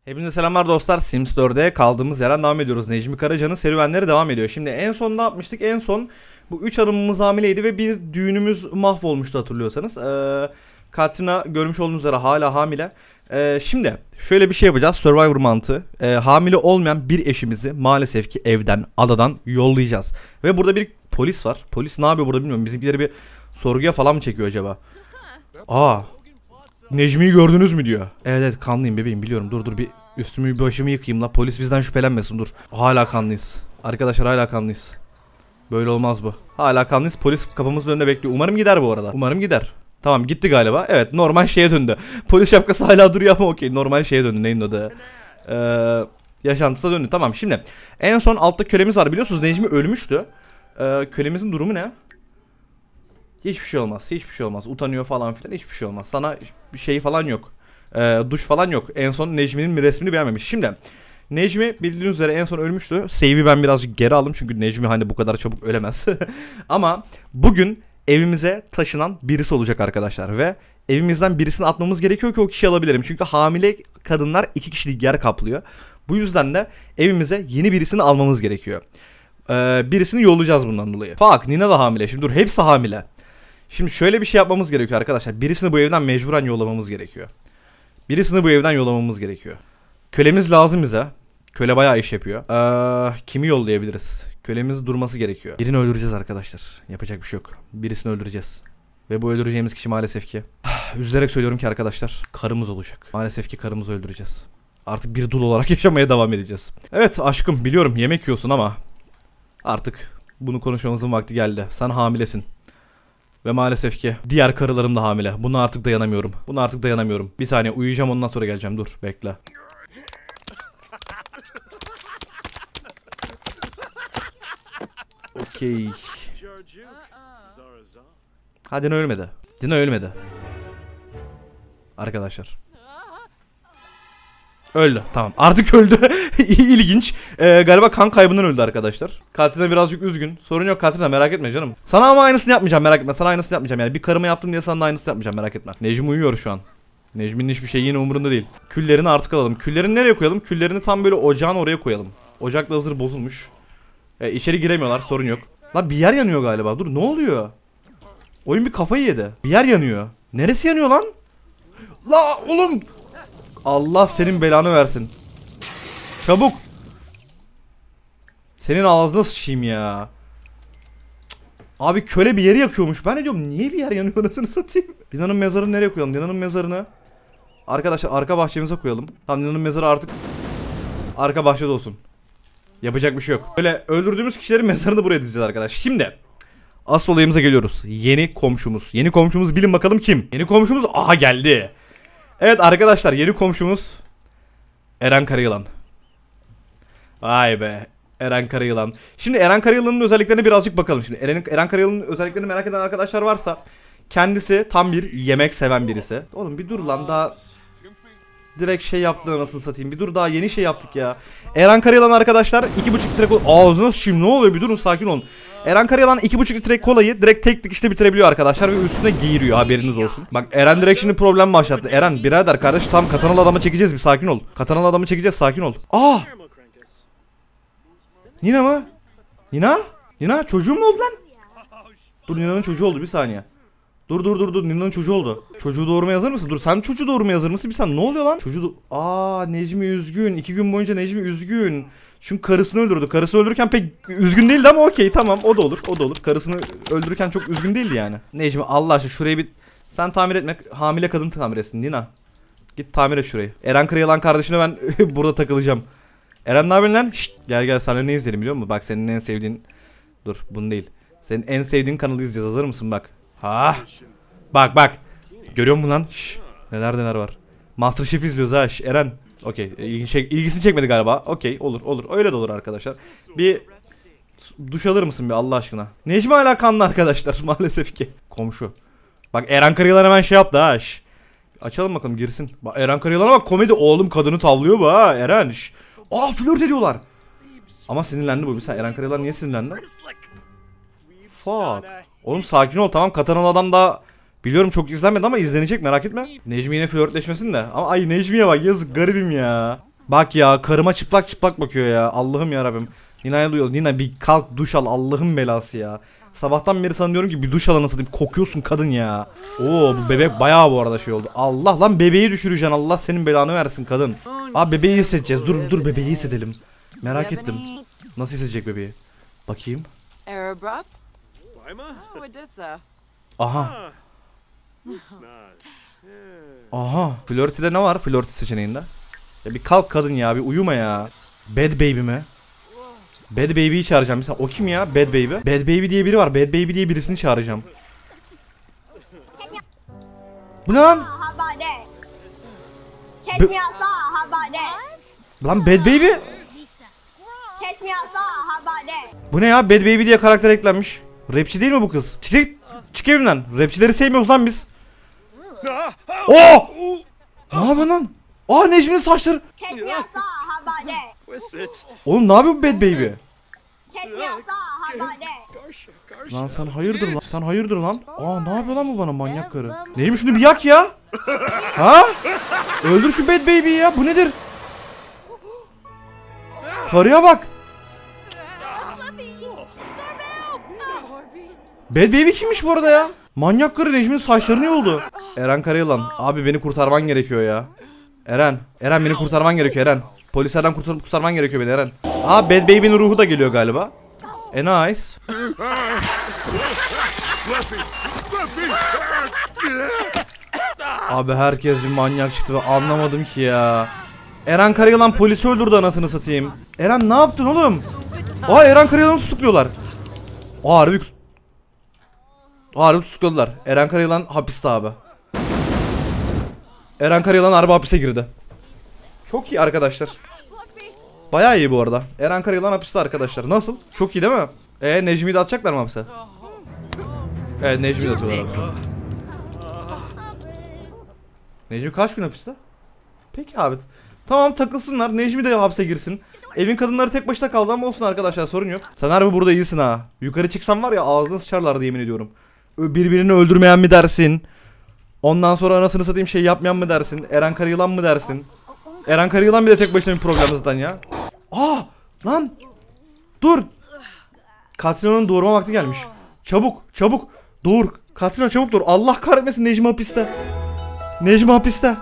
Hepinize selamlar dostlar. Sims 4'e kaldığımız yerden devam ediyoruz. Necmi Karaca'nın serüvenleri devam ediyor. Şimdi en son ne yapmıştık? En son bu 3 hanımımız hamileydi ve bir düğünümüz mahvolmuştu hatırlıyorsanız. Katrina görmüş olduğunuz üzere hala hamile. Şimdi şöyle bir şey yapacağız. Survivor mantığı. Hamile olmayan bir eşimizi maalesef ki evden, adadan yollayacağız. Ve burada bir polis var. Polis ne yapıyor burada bilmiyorum. Bizimkileri bir sorguya falan mı çekiyor acaba? Necmi'yi gördünüz mü diyor. Evet kanlıyım bebeğim biliyorum. Dur bir üstümü bir başımı yıkayayım la. Polis bizden şüphelenmesin dur. Hala kanlıyız. Arkadaşlar hala kanlıyız. Böyle olmaz bu. Hala kanlıyız. Polis kapımızın önünde bekliyor. Umarım gider bu arada. Umarım gider. Tamam gitti galiba. Evet normal şeye döndü. Polis şapkası hala duruyor ama okey. Normal şeye döndü. Neyin adı? Yaşantısına döndü. Tamam şimdi. En son altta kölemiz var. Biliyorsunuz Necmi ölmüştü. Kölemizin durumu ne? Hiçbir şey olmaz. Hiçbir şey olmaz. Utanıyor falan filan. Hiçbir şey olmaz. Sana bir şey falan yok. Duş falan yok. En son Necmi'nin bir resmini beğenmemiş. Şimdi Necmi bildiğiniz üzere en son ölmüştü. Save'i ben birazcık geri aldım. Çünkü Necmi hani bu kadar çabuk ölemez. Ama bugün evimize taşınan birisi olacak arkadaşlar. Ve evimizden birisini atmamız gerekiyor ki o kişiyi alabilirim. Çünkü hamile kadınlar 2 kişilik yer kaplıyor. Bu yüzden de evimize yeni birisini almamız gerekiyor. Birisini yollayacağız bundan dolayı. Fuck, Nina da hamile. Şimdi dur, hepsi hamile. Şimdi şöyle bir şey yapmamız gerekiyor arkadaşlar. Birisini bu evden mecburen yollamamız gerekiyor. Birisini bu evden yollamamız gerekiyor. Kölemiz lazım bize. Köle bayağı iş yapıyor. Kimi yollayabiliriz? Kölemiz durması gerekiyor. Birini öldüreceğiz arkadaşlar. Yapacak bir şey yok. Birisini öldüreceğiz. Ve bu öldüreceğimiz kişi maalesef ki üzülerek söylüyorum ki arkadaşlar, karımız olacak. Maalesef ki karımızı öldüreceğiz. Artık bir dul olarak yaşamaya devam edeceğiz. Evet aşkım biliyorum yemek yiyorsun ama artık bunu konuşmamızın vakti geldi. Sen hamilesin. Ve maalesef ki diğer karılarım da hamile. Buna artık dayanamıyorum. Buna artık dayanamıyorum. Bir saniye uyuyacağım, ondan sonra geleceğim. Dur bekle. Okey. Ha Dina ölmedi. Dina ölmedi. Arkadaşlar. Öldü. Tamam. Artık öldü. İlginç. Galiba kan kaybından öldü arkadaşlar. Katrina birazcık üzgün. Sorun yok Katrina, merak etme canım. Sana ama aynısını yapmayacağım, merak etme. Sana aynısını yapmayacağım yani. Bir karıma yaptım diye sana da aynısını yapmayacağım, merak etme. Necmi uyuyor şu an. Necmi'nin hiçbir şey yine umurunda değil. Küllerini artık alalım. Küllerini nereye koyalım? Küllerini tam böyle ocağın oraya koyalım. Ocak da hazır bozulmuş. İçeri giremiyorlar, sorun yok. Lan bir yer yanıyor galiba. Dur ne oluyor? Oyun bir kafayı yedi. Bir yer yanıyor. Neresi yanıyor lan? La oğlum. Allah senin belanı versin. Çabuk. Senin ağzına sıçayım ya. Abi köle bir yeri yakıyormuş. Ben de diyorum niye bir yer yanıyor, anasını satayım. Dina'nın mezarını nereye koyalım? Dina'nın mezarını arkadaşlar arka bahçemize koyalım. Tamam, Dina'nın mezarı artık arka bahçede olsun. Yapacak bir şey yok. Böyle öldürdüğümüz kişilerin mezarını buraya dizeceğiz arkadaşlar. Şimdi asıl olayımıza geliyoruz. Yeni komşumuz. Yeni komşumuz bilin bakalım kim? Yeni komşumuz aha geldi. Evet arkadaşlar, yeni komşumuz Eren Karayılan. Vay be, Eren Karayılan. Şimdi Eren Karayılan'ın özelliklerine birazcık bakalım. Şimdi Eren Karayılan'ın özelliklerini merak eden arkadaşlar varsa, kendisi tam bir yemek seven birisi. Oğlum bir dur lan, daha direkt şey yaptın anasını satayım. Bir dur, daha yeni şey yaptık ya. Eren Karayılan arkadaşlar 2,5 litre kola. Ağzına sıçayım, ne oluyor, bir durun, sakin olun. Eren Karayılan 2,5 litre kolayı direkt tek dikişte bitirebiliyor arkadaşlar ve üstüne giyiriyor, haberiniz olsun. Bak Eren direkt şimdi problem başlattı. Eren birader kardeş, tam katanalı adamı çekeceğiz, bir sakin ol. Katanalı adamı çekeceğiz, sakin ol. Aa! Nina mı? Nina? Nina çocuğum mu oldu lan? Dur, Nina'nın çocuğu oldu, bir saniye. Dur Nina'nın çocuğu oldu. Çocuğu doğurmaya hazır mısın? Dur, sen çocuğu doğurmaya hazır mısın? Bir saniye, ne oluyor lan? Necmi üzgün. 2 gün boyunca Necmi üzgün. Çünkü karısını öldürdü. Karısını öldürürken pek üzgün değildi ama okey tamam, o da olur. O da olur. Karısını öldürürken çok üzgün değildi yani. Necmi Allah aşkına şurayı bir sen tamir etme. Hamile kadın tamir etsin Nina. Git tamir et şurayı. Eren Karayılan kardeşine ben burada takılacağım. Eren ne yapıyorsun lan? Şşt, gel sana ne izleyelim biliyor musun? Bak senin en sevdiğin. Dur bunu değil. Senin en sevdiğin kanalı izleyeceğiz. Hazır mısın bak. Ha. Bak. Görüyor musun lan? Şş, neler var. MasterChef izliyoruz ha. Şş, Eren. Okey. İlgisini çekmedi galiba. Okey. Olur. Öyle de olur arkadaşlar. Bir duş alır mısın bir Allah aşkına? Necmi hala kanlı arkadaşlar maalesef ki. Komşu. Bak Eren Karayılan hemen şey yaptı ha. Şş. Açalım bakalım girsin. Bak Eren Karayılan'a bak, komedi oğlum, kadını tavlıyor bu ha Eren. Şş. Flört ediyorlar. Ama sinirlendi bu. Mesela Eren Karayılan niye sinirlendi? Fuck. Oğlum sakin ol, tamam, katanalı adam da biliyorum çok izlenmedi ama izlenecek, merak etme. Necmi yine flörtleşmesin de. Ama ay Necmi'ye bak, yazık, garibim ya. Bak ya, karıma çıplak çıplak bakıyor ya. Allah'ım ya Rabbim. Nina'ya duyuyoruz. Nina bir kalk duş al, Allah'ın belası ya. Sabahtan beri sana diyorum ki bir duş al anasını diyeyim. Kokuyorsun kadın ya. Oo, bu bebek bayağı bu arada şey oldu. Allah lan, bebeği düşüreceksin. Allah senin belanı versin kadın. Abi bebeği hissedeceğiz. Dur bebeği hissedelim. Merak ettim. Nasıl hissedecek bebeği? Bakayım. Aha. Aha. Flörtide ne var? Flört seçeneğinde. Ya bir kalk kadın ya, bir uyuma ya. Bad baby mi? Bad baby'yi çağıracağım. Mesela o kim ya? Bad baby. Bad baby diye biri var. Bad baby diye birisini çağıracağım. Bu ne lan? Lan Bad baby? Bu ne ya? Bad baby diye karakter eklenmiş. Rapçi değil mi bu kız? Çık evimden. Rapçileri sevmiyoruz lan biz. Oh! Ne yapıyorsun lan? Aa, Necmi'nin saçları. Oğlum ne yapıyor bu Bad baby? Lan sen hayırdır lan? Sen hayırdır lan? Aa, ne yapıyor lan bu bana, manyak karı? Neymiş, şunu bir yak ya? Ha? Öldür şu Bad baby'yi ya. Bu nedir? Karıya bak. Bad baby kimmiş bu arada ya? Manyak karı, Necmi'nin saçları ne oldu? Eren Karayılan. Abi beni kurtarman gerekiyor ya. Eren beni kurtarman gerekiyor Eren. Polislerden kurtarman gerekiyor beni Eren. Aa, Bad Baby'nin ruhu da geliyor galiba. Nice. Abi herkes bir manyak çıktı, ben anlamadım ki ya. Eren Karayılan polisi öldürdü anasını satayım. Eren ne yaptın oğlum? Aa, Eren Karayılan'ı tutukluyorlar. Aa, harbi tutukladılar. Eren Karayılan hapiste abi. Eren Karayılan harbi hapise girdi. Çok iyi arkadaşlar. Bayağı iyi bu arada. Eren Karayılan hapiste arkadaşlar. Nasıl? Çok iyi değil mi? Necmi'yi de atacaklar mı hapse? Evet, Necmi'yi de atıyorlar hapse. Necmi kaç gün hapiste? Peki abi. Tamam, takılsınlar. Necmi de hapse girsin. Evin kadınları tek başına kaldı ama olsun arkadaşlar, sorun yok. Sen harbi burada iyisin ha. Yukarı çıksan var ya, ağzına sıçarlardı yemin ediyorum. Birbirini öldürmeyen mi dersin? Ondan sonra anasını satayım şey yapmayan mı dersin? Eren Karayılan mı dersin? Eren Karayılan bile tek başına bir problem zaten ya. Aa lan. Dur. Katrina'nın doğurma vakti gelmiş. Çabuk. Doğur. Katrina çabuk doğur. Allah kahretmesin, Necmi hapiste. Necmi hapiste.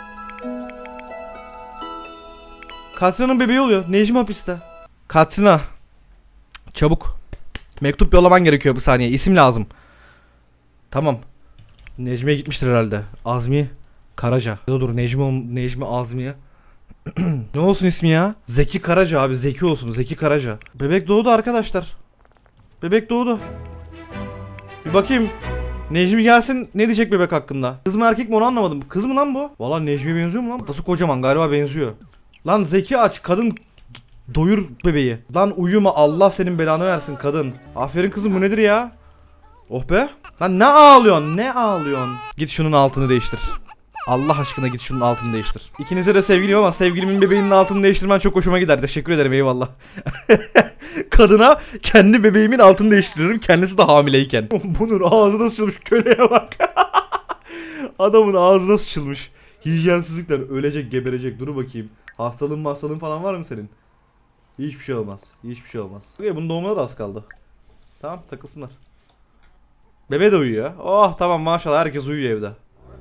Katrina'nın bebeği oluyor. Necmi hapiste. Katrina. Çabuk. Mektup yollaman gerekiyor bu saniye. İsim lazım. Tamam. Necmi'ye gitmiştir herhalde. Azmi Karaca. Dur, Necmi Azmi'ye. Ne olsun ismi ya? Zeki Karaca abi, Zeki olsun, Zeki Karaca. Bebek doğdu arkadaşlar. Bebek doğdu. Bir bakayım. Necmi gelsin, ne diyecek bebek hakkında? Kız mı erkek mi onu anlamadım. Kız mı lan bu? Vallahi Necmi'ye benziyor mu lan? Kafası kocaman galiba, benziyor. Lan Zeki aç, kadın doyur bebeği. Lan uyuma, Allah senin belanı versin kadın. Aferin kızım, bu nedir ya? Oh be. Lan ne ağlıyorsun? Git şunun altını değiştir. Allah aşkına git şunun altını değiştir. İkinize de sevgilim ama sevgilimin bebeğinin altını değiştirmen çok hoşuma gider. Teşekkür ederim, eyvallah. Kadına kendi bebeğimin altını değiştiririm, kendisi de hamileyken. Bunun ağzına sıçılmış, köleye bak. Adamın ağzına sıçılmış. Hijyensizlikten ölecek, geberecek. Dur bakayım. Hastalığın falan var mı senin? Hiçbir şey olmaz. Bunun doğumuna da az kaldı. Tamam, takılsınlar. Bebe de uyuyor. Oh tamam, maşallah herkes uyuyor evde.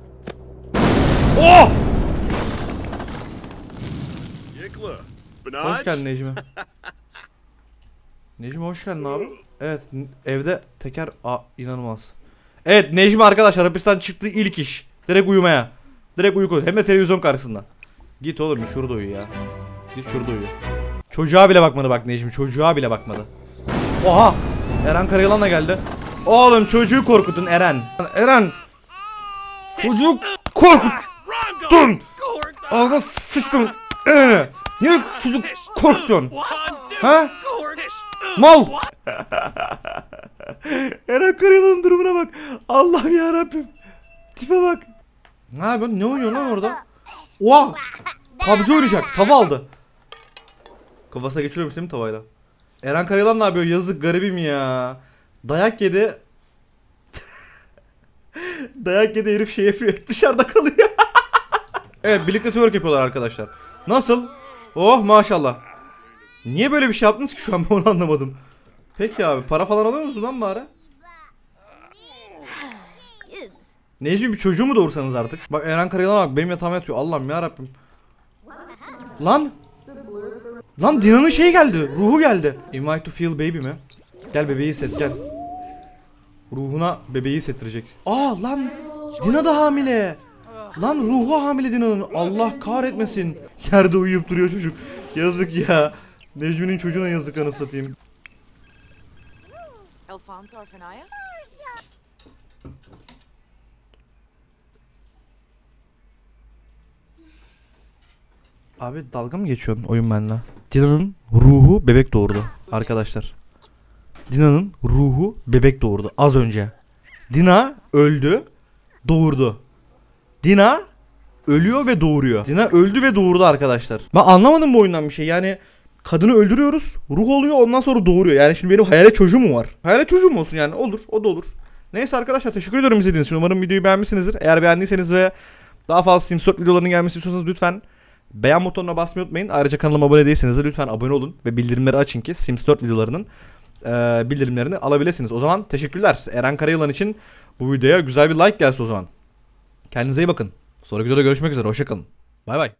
Oh! Hoş geldin Necmi. Necmi hoş geldin abi. Evet, evde teker inanılmaz. Evet, Necmi arkadaşlar hapisten çıktığı ilk iş. Direkt uyumaya. Direkt uyku. Hem de televizyon karşısında. Git oğlum, şurada uyu ya. Git şurada uyu. Çocuğa bile bakmadı bak Necmi. Çocuğa bile bakmadı. Oha! Eren Karayılan da geldi. Oğlum çocuğu korkutun Eren. Eren. Çocuk korkuttun. Ağzına sıçtım. Niye çocuk korkutuyorsun? Ha? Mal. Eren Karayılan'ın durumuna bak. Allah'ım ya Rabbim. Tipe bak. Ne yapıyorsun? Ne oynuyorsun lan orada? Oha. PUBG oynayacak. Tava aldı. Kafasına geçiriyormuş değil mi tavayla? Eren Karayılan ne yapıyor? Yazık, garibim ya. Dayak yedi. Dayak yedi herif, şey yapıyor. Dışarıda kalıyor. Evet, birlikte twerk yapıyorlar arkadaşlar. Nasıl? Oh maşallah. Niye böyle bir şey yaptınız ki şu an, ben onu anlamadım. Peki abi, para falan alıyor musun lan bari? Necmi bir çocuğu mu doğursanız artık? Bak Eren Karayalan bak benim yatağıma yatıyor. Allah'ım yarabbim. Lan. Lan Dina'nın şeyi geldi. Ruhu geldi. Invite to feel baby mi? Gel bebeği hisset gel. Ruhuna bebeği hissettirecek. Aa lan. Dina da hamile. Lan ruhu hamile Dina'nın. Allah kahretmesin. Yerde uyuyup duruyor çocuk. Yazık ya. Necmi'nin çocuğuna yazık, anasını satayım. Alfonso Orfanaya? Abi dalga mı geçiyorsun oyun benimle? Dina'nın ruhu bebek doğurdu arkadaşlar. Dina'nın ruhu bebek doğurdu az önce. Dina öldü, doğurdu. Dina ölüyor ve doğuruyor. Dina öldü ve doğurdu arkadaşlar. Ben anlamadım bu oyundan bir şey. Yani kadını öldürüyoruz, ruh oluyor, ondan sonra doğuruyor. Yani şimdi benim hayalet çocuğum mu var? Hayalet çocuğum mu olsun yani? Olur, o da olur. Neyse arkadaşlar, teşekkür ediyorum izlediğiniz için. Umarım videoyu beğenmişsinizdir. Eğer beğendiyseniz ve daha fazla Sims 4 videolarının gelmesini istiyorsanız lütfen beğen butonuna basmayı unutmayın. Ayrıca kanalıma abone değilseniz de lütfen abone olun ve bildirimleri açın ki Sims 4 videolarının bildirimlerini alabilirsiniz. O zaman teşekkürler. Eren Karayılan için bu videoya güzel bir like gelsin o zaman. Kendinize iyi bakın. Sonraki videoda görüşmek üzere. Hoşçakalın. Bay bay.